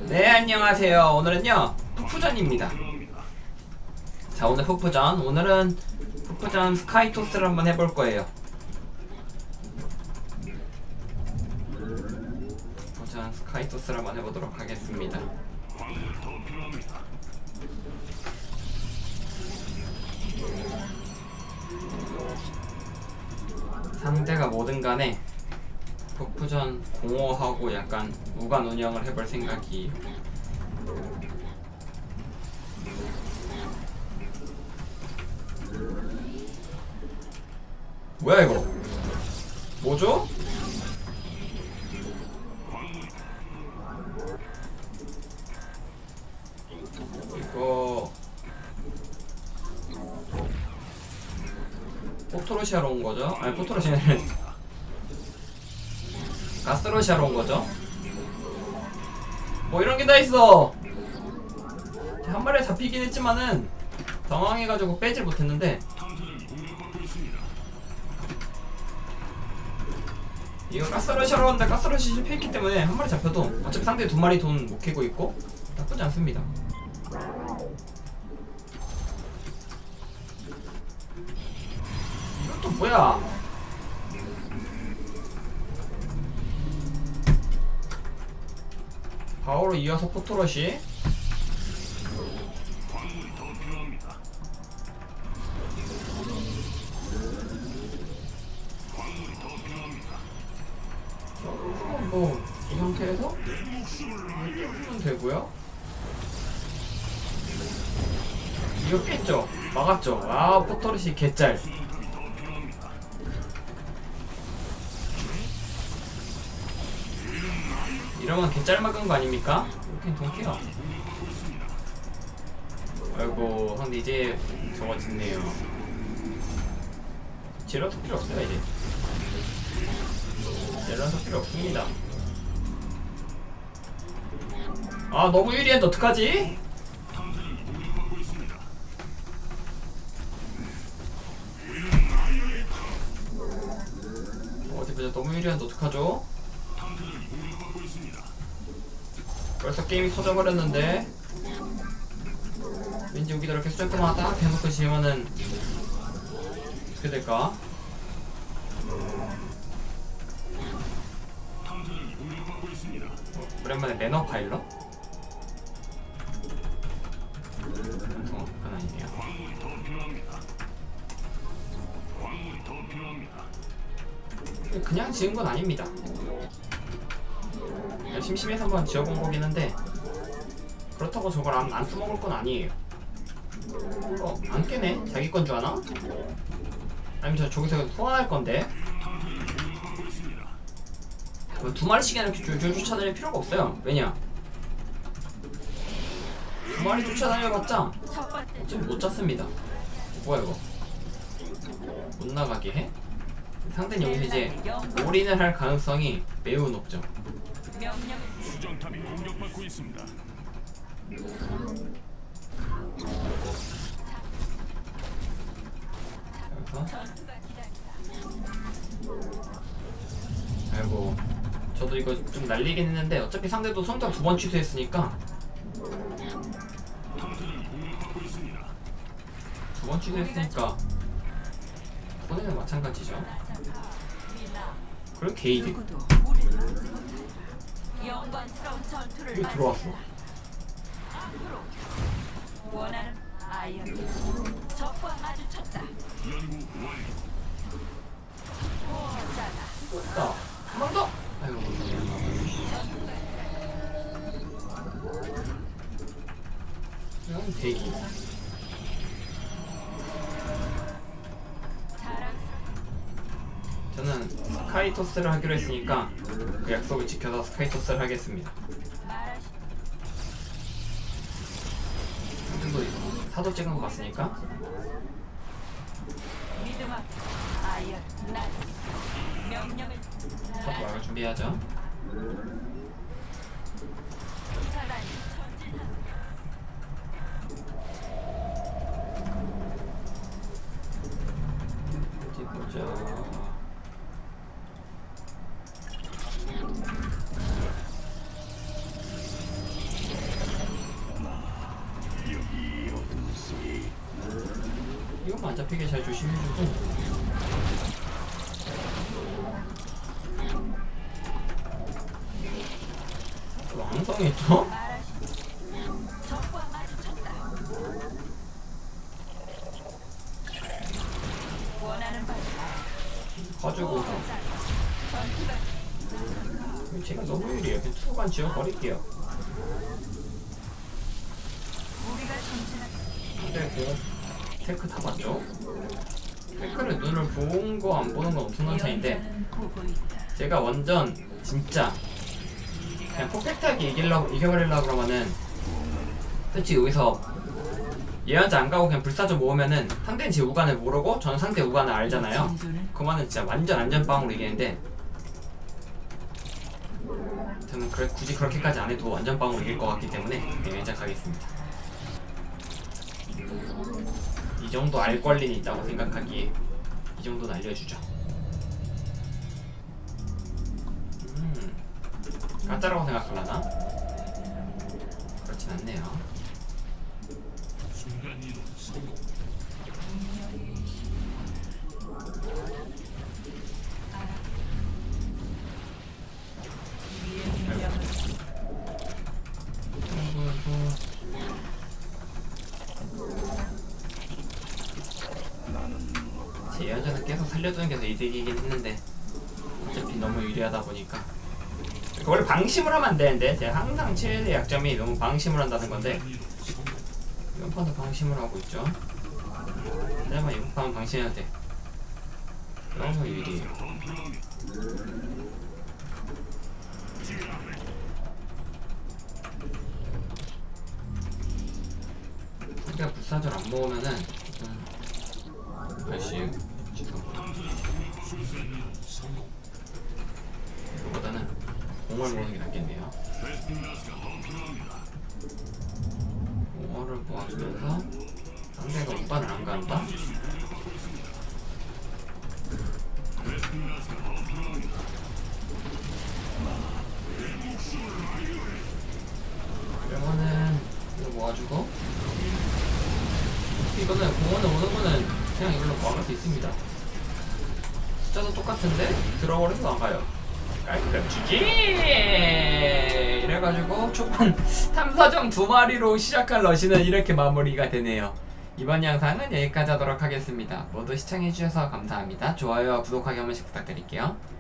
네, 안녕하세요. 오늘은요 푸푸전입니다. 자, 오늘 푸푸전. 오늘은 푸푸전 스카이토스를 한번 해볼 거예요. 푸푸전 스카이토스를 한번 해보도록 하겠습니다. 상대가 뭐든 간에 푸푸전 공허하고 약간 무관 운영을 해볼 생각이에요. 뭐야 이거? 뭐죠? 이거 포토로시아로 온 거죠? 아니, 포토로시아는 가스러시아로 온 거죠? 뭐 이런 게 다 있어! 한 마리에 잡히긴 했지만은 당황해가지고 빼질 못했는데, 이거 가스러시아로 왔는데 가스러시 실패했기 때문에 한 마리 잡혀도 어차피 상대 두 마리 돈 못 캐고 있고 나쁘지 않습니다. 이건 또 뭐야? 바오로 이어서 포토러시. 뭐 이 상태에서 뚫으면 되고요. 이거 깼죠? 막았죠? 아, 포토러시 개짤. 이러면 개짤 막은 거 아닙니까? 이렇게 동키야. 아이고, 근데 이제 저거 짓네요. 제라도 필요 없어요, 이제. 제라도 필요 없습니다. 아, 너무 유리한데 어떡하지? 어디 보자. 너무 유리한데 어떡하죠? 벌써 게임이 터져버렸는데, 왠지 여기다 이렇게 수정크만 딱 대놓고 지으면은 어떻게 될까? 오랜만에 매너 파일럿? 그건 아니네요. 그냥 지은 건 아닙니다. 심심해서 한번 지어본 거긴 한데, 그렇다고 저걸 안 써먹을 건 아니에요. 안 깨네? 자기 건 줄 아나? 아니면 저기서 소환할 건데? 두 마리씩이나 이렇게 줄줄 쫓아다닐 필요가 없어요. 왜냐? 두 마리 쫓아다녀봤자 어차피 못 잡습니다. 뭐야 이거? 못 나가게 해? 상대는 여기서 이제 올인을 할 가능성이 매우 높죠. 수정탑이 공격받고 있습니다. 아이고, 저도 이거 좀 날리긴 했는데 어차피 상대도 성장 2번 취소했으니까 2번 취소했으니까 이번에는 마찬가지죠. 그럼 게이드 여기 들어왔어. 원하는 아이언 적과 마주쳤다. 떴다. 한 번 더. 아이고. 그냥 대기. 저는 스카이토스를 하기로 했으니까 그 약속을 지켜서 스카이토스를 하겠습니다. 또 사도 찍은 거 봤으니까. 사도 막을 준비하죠. 어디 보자. 잡히게 잘 조심해주고. 왕성이 또? 말하시지. 적과 마주쳤다. 원하는 바를 커주고. 전투가 제가 너무 유리해요. 그냥 투구만 지워버릴게요. 우리가 전진한 근데 테크 다 봤죠? 테크를 눈을 본 거 안 보는 건 엄청난 차이인데 예언자는 보고 있다. 제가 완전 진짜 그냥 퍼펙트하게 이겨버리려고 그러면은 솔직히 여기서 예언자 안 가고 그냥 불사조 모으면은 상대는 제 우간을 모르고 저는 상대 우간을 알잖아요. 그러면은 진짜 완전 안전빵으로 이기는데 저는 굳이 그렇게까지 안 해도 안전빵으로 이길 것 같기 때문에 예언자 가겠습니다. 이 정도 알 권리는 있다고 생각하기에 이 정도는 알려주죠. 가짜라고 생각하려나? 그렇진 않네요. 순간이동 성공. 제 예언자는 계속 살려두는 게 더 이득이긴 했는데 어차피 너무 유리하다 보니까 원래 방심을 하면 안 되는데 제가 항상 최대 약점이 너무 방심을 한다는 건데 이번 판도 방심을 하고 있죠. 하지만 이번 판은 방심해도 돼. 너무 유리해요. 상대가 불사절 안 모으면은 다시 이거보다는 공을 모으는 게 낫겠네요. 공을 모아주면서 상대가 우반을 안 간다? 그러면은 이거 모아주고 이거는 공원에 오는 거는 그냥 이걸로 막을 수 있습니다. 숫자도 똑같은데 들어버려서 나가요. 깔끔 주지! 이래가지고 초반 탐사정 2마리로 시작한 러시는 이렇게 마무리가 되네요. 이번 영상은 여기까지 하도록 하겠습니다. 모두 시청해주셔서 감사합니다. 좋아요와 구독하기 한 번씩 부탁드릴게요.